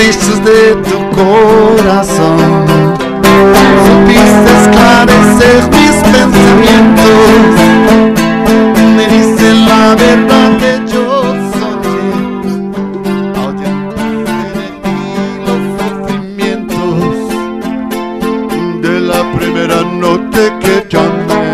caprichos de tu corazón. Supiste esclarecer mis pensamientos, me dice la verdad que yo soñé, ahuyentaste de mí los sufrimientos de la primera noche que llamé.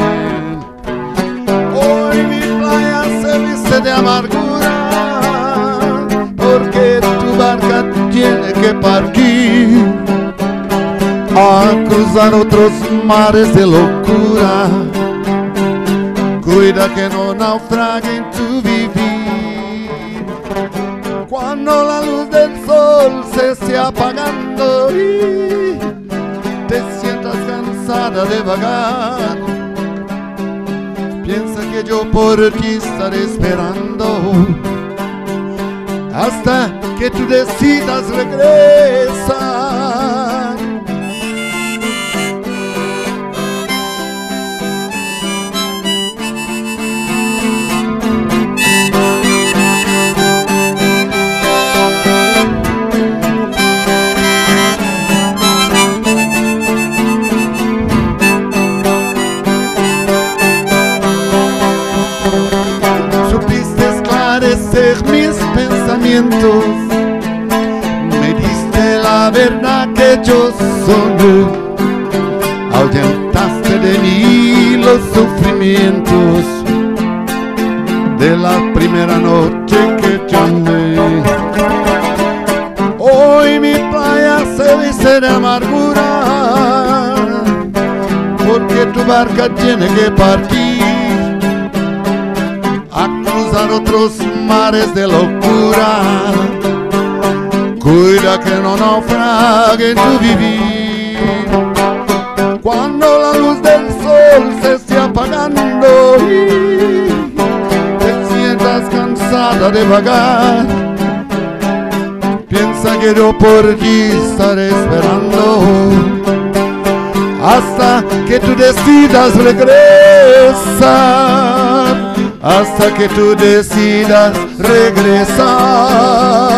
Hoy mi playa se viste de amargura, porque tu barca tiene que partir a cruzar otros mares de locura. Cuida que no naufrague en tu vivir. Cuando la luz del sol se esté apagando y te sientas cansada de vagar, piensa que yo por ti estaré esperando hasta que tú decidas regresar. Supiste esclarecer mis pensamientos, me diste la verdad que yo soñé, ahuyentaste de mí los sufrimientos de la primera noche que llamé. Hoy mi playa se viste de amargura, porque tu barca tiene que partir a cruzar otros mares de locura. Cuida que no naufrague en tu vivir. Cuando la luz del sol se esté apagando y te sientas cansada de vagar, piensa que yo por ti estaré esperando hasta que tú decidas regresar. Hasta que tú decidas regresar.